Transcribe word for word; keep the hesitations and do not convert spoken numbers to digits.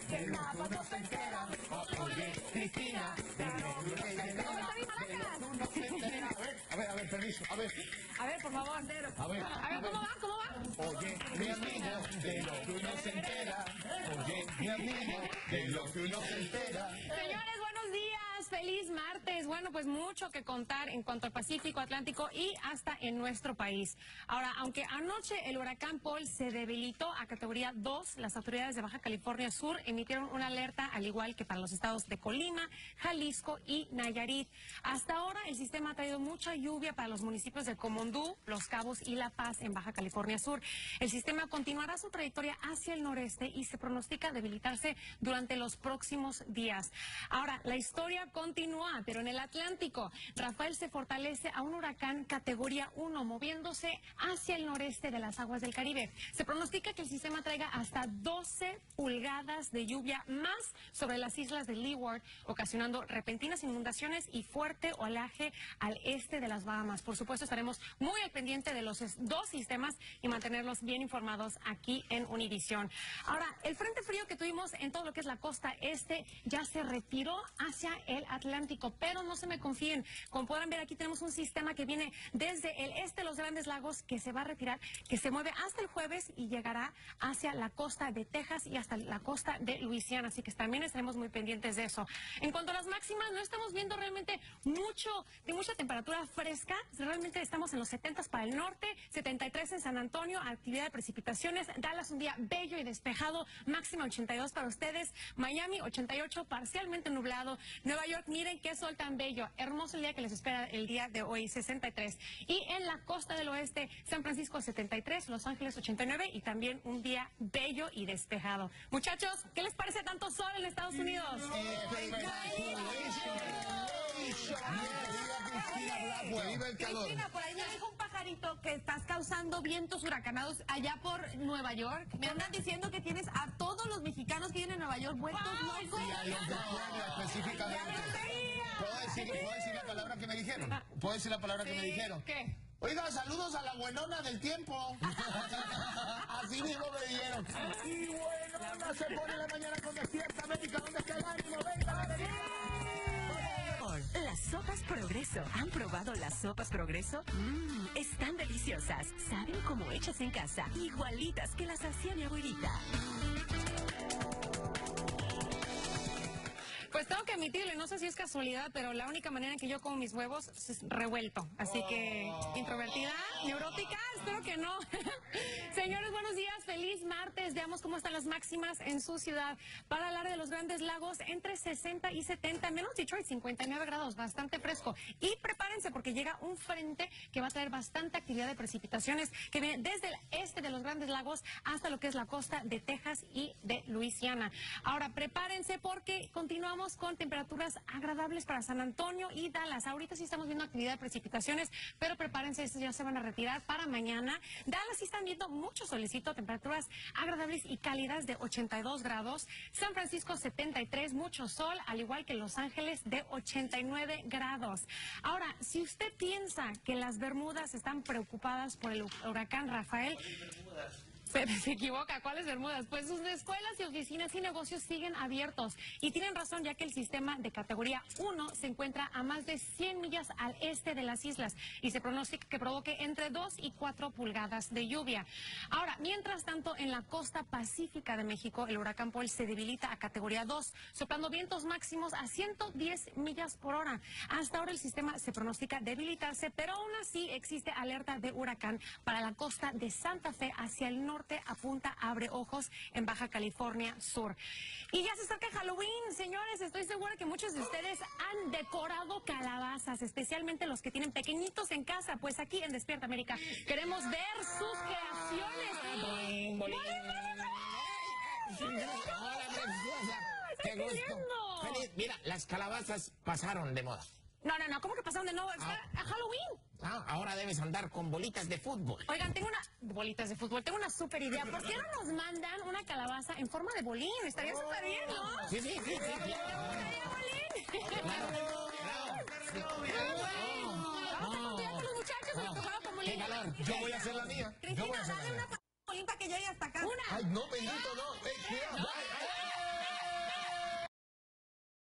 que el mapa no se entera. Oye, Cristina, de lo que uno se entera. A ver, a ver, permiso, a ver. A ver, por favor. A ver, a ver, ¿cómo va? ¿Cómo va? Oye, mi amigo, de lo que uno se entera. Oye, mi amigo, de lo que uno se entera. Señores, buenos días. Feliz martes. Bueno, pues mucho que contar en cuanto al Pacífico, Atlántico y hasta en nuestro país. Ahora, aunque anoche el huracán Paul se debilitó a categoría dos, las autoridades de Baja California Sur emitieron una alerta, al igual que para los estados de Colima, Jalisco y Nayarit. Hasta ahora, el sistema ha traído mucha lluvia para los municipios de Comondú, Los Cabos y La Paz en Baja California Sur. El sistema continuará su trayectoria hacia el noreste y se pronostica debilitarse durante los próximos días. Ahora, la historia continúa, pero en el Atlántico, Rafael se fortalece a un huracán categoría uno, moviéndose hacia el noreste de las aguas del Caribe. Se pronostica que el sistema traiga hasta doce pulgadas de lluvia más sobre las islas de Leeward, ocasionando repentinas inundaciones y fuerte oleaje al este de las Bahamas. Por supuesto, estaremos muy al pendiente de los dos sistemas y mantenerlos bien informados aquí en Univision. Ahora, el frente frío que tuvimos en todo lo que es la costa este ya se retiró hacia el Atlántico, pero no se me confíen. Como podrán ver, aquí tenemos un sistema que viene desde el este de los Grandes Lagos, que se va a retirar, que se mueve hasta el jueves y llegará hacia la costa de Texas y hasta la costa de Luisiana, así que también estaremos muy pendientes de eso. En cuanto a las máximas, no estamos viendo realmente mucho, de mucha temperatura fresca. Realmente estamos en los setenta para el norte, setenta y tres en San Antonio, actividad de precipitaciones. Dallas, un día bello y despejado, máxima ochenta y dos para ustedes. Miami, ochenta y ocho, parcialmente nublado. Nueva York, miren qué sol tan bello, hermoso el día que les espera el día de hoy, sesenta y tres. Y en la costa del oeste, San Francisco setenta y tres, Los Ángeles ochenta y nueve y también un día bello y despejado. Muchachos, ¿qué les parece tanto sol en Estados Unidos? Cristina, por ahí me dijo un pajarito que estás causando vientos huracanados allá por Nueva York. Me andan diciendo que tienes a todos los mexicanos que viven en Nueva York vueltos locos. Y a los de Puebla específicamente. ¿Puedo decir, ¿Puedo decir la palabra que me dijeron? ¿Puedo decir la palabra Sí, que me dijeron? ¿qué? Oiga, saludos a la buenona del tiempo. Así mismo me dijeron. Y buenona se pone la mañana con Despierta América. ¿Dónde está el ánimo? Venga, venga. Las sopas Progreso. ¿Han probado las sopas Progreso? Mmm, están deliciosas. Saben como hechas en casa. Igualitas que las hacía mi abuelita. Pues tengo que admitirlo, y no sé si es casualidad, pero la única manera en que yo como mis huevos es revuelto. Así que, introvertida, neurótica, espero que no. Señores, buenos días, feliz martes. Veamos cómo están las máximas en su ciudad. Para el área de los Grandes Lagos, entre sesenta y setenta, menos Detroit, cincuenta y nueve grados, bastante fresco. Y prepárense porque llega un frente que va a traer bastante actividad de precipitaciones, que viene desde el este de los Grandes Lagos hasta lo que es la costa de Texas y de Luisiana. Ahora, prepárense porque continuamos con temperaturas agradables para San Antonio y Dallas. Ahorita sí estamos viendo actividad de precipitaciones, pero prepárense, estos ya se van a retirar para mañana. Dallas sí están viendo mucho solecito, temperaturas agradables y cálidas de ochenta y dos grados. San Francisco setenta y tres, mucho sol, al igual que Los Ángeles de ochenta y nueve grados. Ahora, si usted piensa que las Bermudas están preocupadas por el huracán Rafael, Se, se equivoca, ¿cuáles Bermudas? Pues sus escuelas y oficinas y negocios siguen abiertos. Y tienen razón, ya que el sistema de categoría uno se encuentra a más de cien millas al este de las islas y se pronostica que provoque entre dos y cuatro pulgadas de lluvia. Ahora, mientras tanto, en la costa pacífica de México, el huracán Paul se debilita a categoría dos, soplando vientos máximos a ciento diez millas por hora. Hasta ahora el sistema se pronostica debilitarse, pero aún así existe alerta de huracán para la costa de Santa Fe hacia el norte. Apunta, abre ojos en Baja California Sur. Y ya se acerca Halloween, señores. Estoy segura que muchos de ustedes han decorado calabazas, especialmente los que tienen pequeñitos en casa. Pues aquí en Despierta América queremos ver sus creaciones. ¡Qué gusto! Mira, las calabazas pasaron de moda. No, no, no, ¿cómo que pasaron de nuevo? Está a Halloween. Ah, ahora debes andar con bolitas de fútbol. Oigan, tengo una... Bolitas de fútbol, tengo una súper idea. ¿Por qué no nos mandan una calabaza en forma de bolín? Estaría súper bien, ¿no? Sí, sí, sí. sí, sí. ¡Bolín! Vamos a estudiar con los muchachos, nos tocaron con bolín. ¡Qué calor! Yo voy a hacer la mía. Yo voy a Cristina, hacer la dale mía. una bolita que llegue hasta acá. Una. Ay, no, bendito, no. Eh, cuidado.